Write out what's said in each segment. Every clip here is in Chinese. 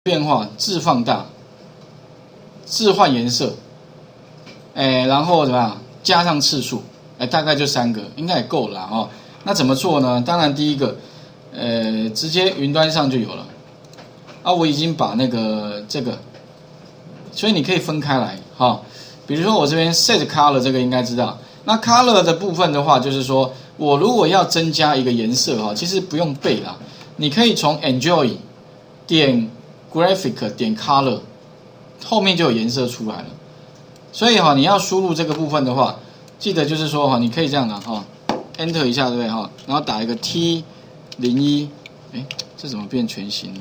变化，字放大，字换颜色，然后怎么样？加上次数，大概就3个，应该也够了啦哦。那怎么做呢？当然第一个，直接云端上就有了。啊，我已经把那个这个，所以你可以分开来哈、哦。比如说我这边 set color 这个应该知道，那 color 的部分的话，就是说我如果要增加一个颜色哈，其实不用背啦，你可以从 enjoy 点 graphic 点 color 后面就有颜色出来了。所以哈，你要输入这个部分的话，记得就是说哈，你可以这样的哈 ，enter 一下对不对哈？然后打一个 T01，这怎么变全形了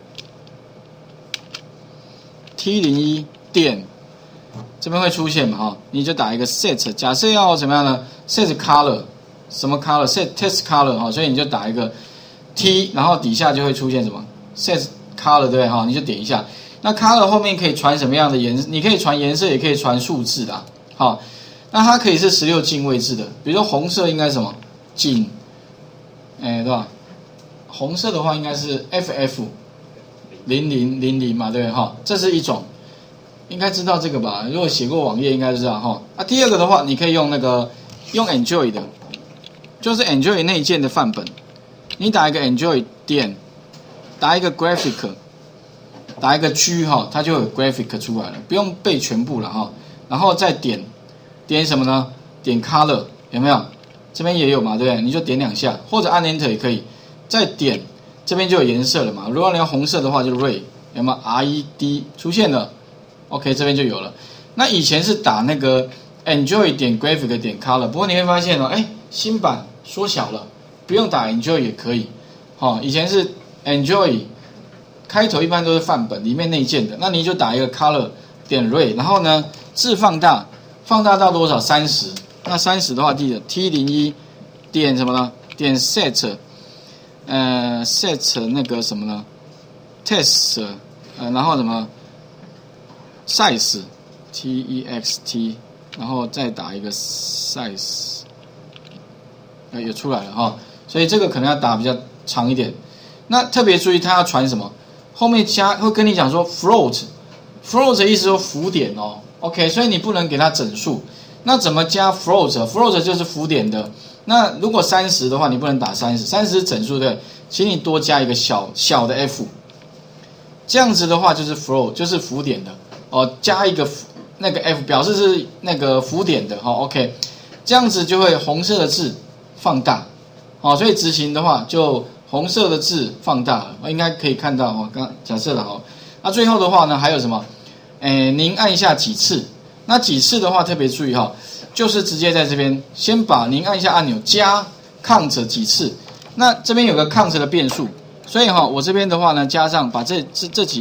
？T01点，这边会出现嘛哈？你就打一个 set， 假设要怎么样呢 ？set color 什么 color？set text color 哈，所以你就打一个 T， 然后底下就会出现什么 set color 对不对哈？你就点一下。那 color 后面可以传什么样的颜色？你可以传颜色，也可以传数字的。好，那它可以是16进位制的，比如说红色应该是什么进，对吧？红色的话应该是 FF0000嘛，对不对哈？这是一种，应该知道这个吧？如果写过网页应该知道哈。啊，第二个的话，你可以用用 Enjoy 的，就是 Enjoy 内建的范本，你打一个 Enjoy 点，打一个 Graphic。打一个 G 哈，它就有 graphic 出来了，不用背全部了哈。然后再点什么呢？点 color 有没有？这边也有嘛，对不对？你就点2下，或者按 Enter 也可以。再点这边就有颜色了嘛。如果你要红色的话，就 red 有没有 RED 出现了 ？OK， 这边就有了。那以前是打那个 Enjoy 点 graphic 点 color， 不过你会发现哦，新版缩小了，不用打 Enjoy 也可以。以前是 Enjoy。开头一般都是范本里面内建的，那你就打一个 color 点 ray， 然后呢字放大，放大到多少？30。那30的话，记得 T01点什么呢？点 set， set 那个什么呢 ？text， 然后什么 size text， 然后再打一个 size， 也出来了哈。所以这个可能要打比较长一点。那特别注意，它要传什么？后面会跟你讲说 float 的意思说浮点哦 ，OK， 所以你不能给它整数。那怎么加 float 就是浮点的。那如果30的话，你不能打30是整数对，请你多加一个小的 f， 这样子的话就是 float 就是浮点的哦，加一个那个 f 表示是那个浮点的哈 ，OK， 这样子就会红色的字放大，所以执行的话就。红色的字放大了，应该可以看到哦。刚假设了哦，那最后的话呢，还有什么？您按下几次？那几次的话，特别注意哈，就是直接在这边先把您按下按钮加 count 几次。那这边有个 count 的变数，所以我这边的话呢，加上把这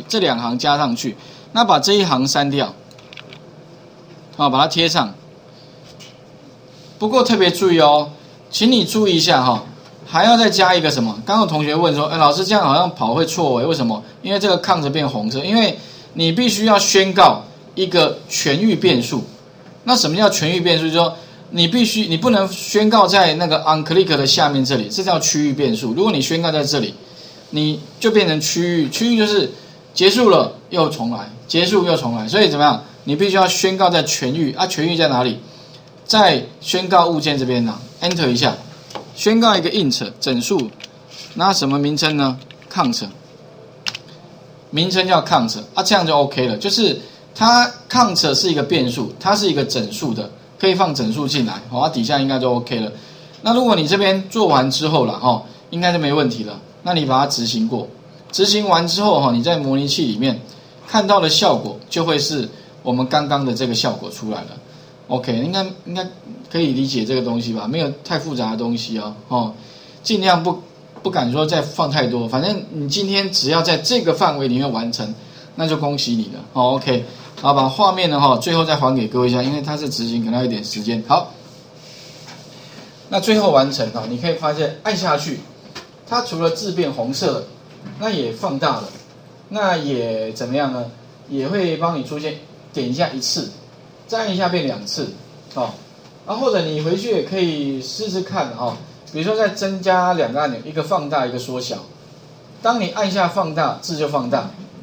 2行加上去，那把这一行删掉，把它贴上。不过特别注意哦，请你注意一下哈。还要再加一个什么？刚刚有同学问说，老师这样好像跑会错为什么？因为这个 count 变红色，因为你必须要宣告一个全域变数。那什么叫全域变数？就是说你不能宣告在那个 onClick 的下面这里，这叫区域变数。如果你宣告在这里，你就变成区域，区域就是结束了又重来，结束又重来。所以怎么样？你必须要宣告在全域啊，全域在哪里？在宣告物件这边呢 ，Enter 一下。宣告一个 int 整数，那什么名称呢 ？count， 名称叫 count 啊，这样就 OK 了。就是它 count 是一个变数，它是一个整数的，可以放整数进来，底下应该就 OK 了。那如果你这边做完之后了应该就没问题了。那你把它执行过，执行完之后你在模拟器里面看到的效果就会是我们刚刚的这个效果出来了。OK， 应该可以理解这个东西吧？没有太复杂的东西尽量不敢说再放太多，反正你今天只要在这个范围里面完成，那就恭喜你了。OK， 好，把画面呢最后再还给各位一下，因为它是执行可能要一点时间。好，那最后完成你可以发现按下去，它除了字变红色了，那也放大了，那也怎么样呢？也会帮你出现点一下1次。再按一下变2次，或者你回去也可以试试看比如说再增加2个按钮，一个放大，一个缩小。当你按下放大，字就放大；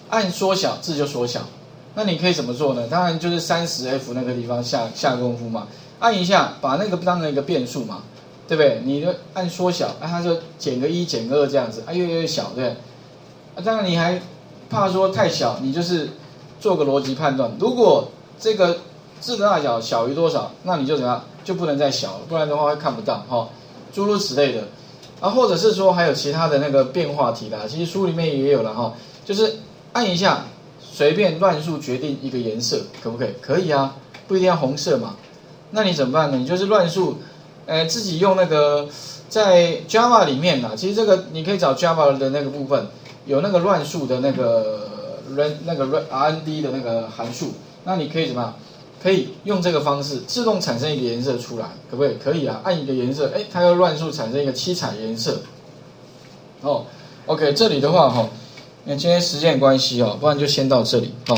按缩小字就缩小。那你可以怎么做呢？当然就是30F 那个地方下功夫嘛，按一下把那个当成一个变数嘛，对不对？你就按缩小，它就减个1减个2这样子，越来越小，对不对？当然你还怕说太小，你就是做个逻辑判断，如果这个字的大小小于多少，那你就怎么样？就不能再小了，不然的话会看不到哈，诸如此类的。或者是说还有其他的那个变化题啦，其实书里面也有了哈，就是按一下，随便乱数决定一个颜色，可不可以？可以啊，不一定要红色嘛。那你怎么办呢？你就是乱数，自己用那个在 Java 里面其实这个你可以找 Java 的那个部分，有那个乱数的那个 RND 的那个函数，那你可以怎么样？可以用这个方式自动产生一个颜色出来，可不可以？可以啊，按一个颜色，它要乱数产生一个7彩颜色。OK， 这里的话因为今天时间关系不然就先到这里